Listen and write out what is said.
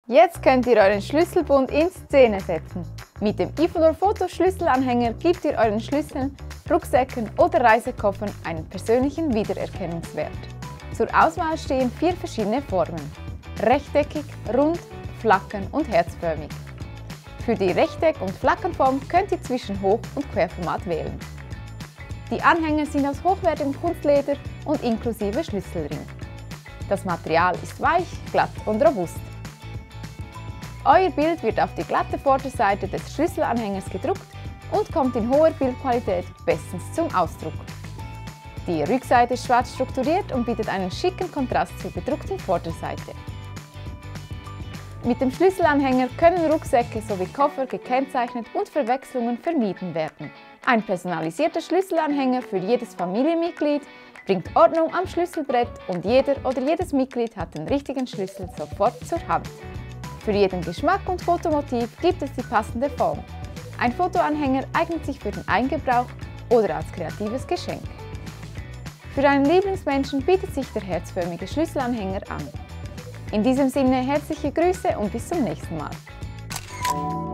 Jetzt könnt ihr euren Schlüsselbund in Szene setzen. Mit dem Ifonor Photo Schlüsselanhänger gebt ihr euren Schlüsseln, Rucksäcken oder Reisekoffern einen persönlichen Wiedererkennungswert. Zur Auswahl stehen 4 verschiedene Formen: rechteckig, rund, flackern und herzförmig. Für die Rechteck- und Flackernform könnt ihr zwischen Hoch- und Querformat wählen. Die Anhänger sind aus hochwertigem Kunstleder und inklusive Schlüsselring. Das Material ist weich, glatt und robust. Euer Bild wird auf die glatte Vorderseite des Schlüsselanhängers gedruckt und kommt in hoher Bildqualität bestens zum Ausdruck. Die Rückseite ist schwarz strukturiert und bietet einen schicken Kontrast zur bedruckten Vorderseite. Mit dem Schlüsselanhänger können Rucksäcke sowie Koffer gekennzeichnet und Verwechslungen vermieden werden. Ein personalisierter Schlüsselanhänger für jedes Familienmitglied bringt Ordnung am Schlüsselbrett und jeder oder jedes Mitglied hat den richtigen Schlüssel sofort zur Hand. Für jeden Geschmack und Fotomotiv gibt es die passende Form. Ein Fotoanhänger eignet sich für den Eigengebrauch oder als kreatives Geschenk. Für einen Lieblingsmenschen bietet sich der herzförmige Schlüsselanhänger an. In diesem Sinne herzliche Grüße und bis zum nächsten Mal.